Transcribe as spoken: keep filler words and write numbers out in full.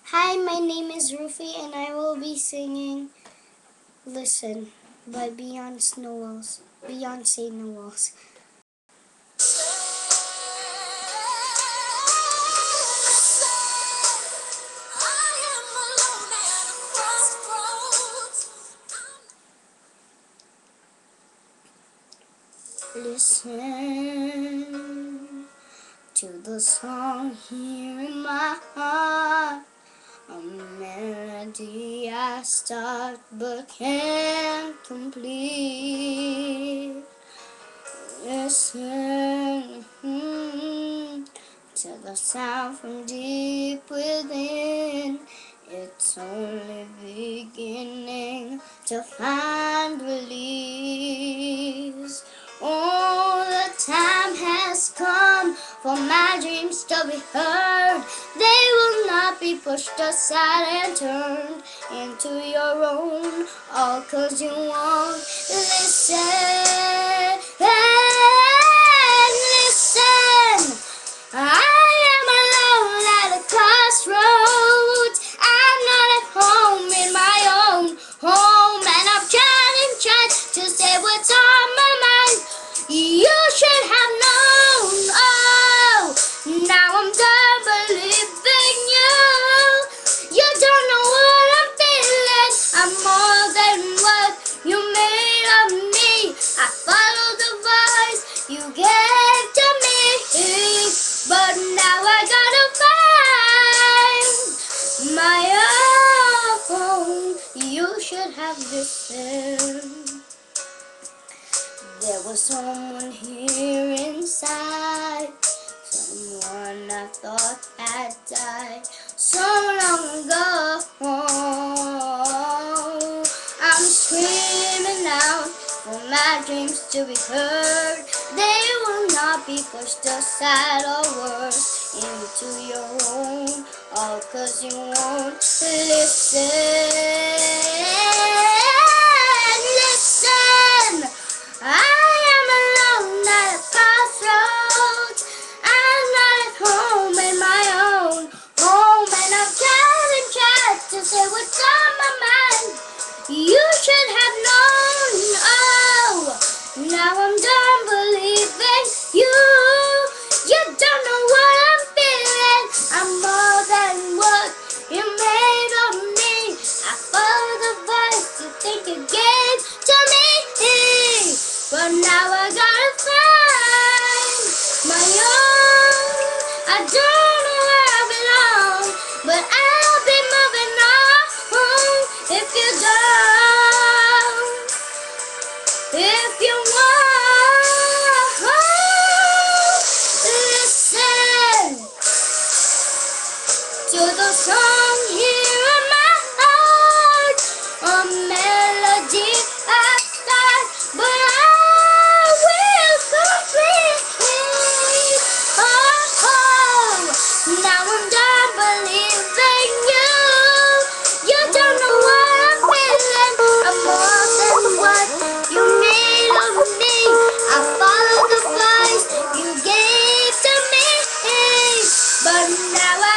Hi, my name is Rufy and I will be singing Listen by Beyonce Knowles. Beyonce Knowles. Listen to the song here in my heart, a melody I start but can't complete. Listen mm, to the sound from deep within. It's only beginning to find release. Oh, the time has come for my dreams to be heard. They will not be pushed aside and turned into your own, all 'cause you won't listen. Listen, I am alone at a crossroads. I'm not at home in my own home, and I've tried and tried to say what's on my mind. You should have known. Oh, now I'm done believing you. You don't know what I'm feeling. I'm more than what you made of me. I follow the voice you gave to me, but now I gotta find my own. You should have listened. There was someone here inside, someone I thought had died so long ago. I'm screaming out for my dreams to be heard. They will not be pushed aside or worse into your own, all 'cause you won't listen. Listen, I am alone at a crossroads. I'm not at home in my own home, and I've tried and tried to say what's on my mind. You should have known. Oh, now I'm done believing you. You don't know what I'm feeling. I'm more than what you made of me. I follow the voice you think you gave to me, but now I gotta find my own. I don't know where I belong, but I'll be moving on if you don't. If you want, listen to the song here in my heart, a melody I start, but I will complete. Oh, oh, now I'm done believing you. You don't know what I'm feeling. I'm more than what you made of me. I follow the voice you gave to me, but now I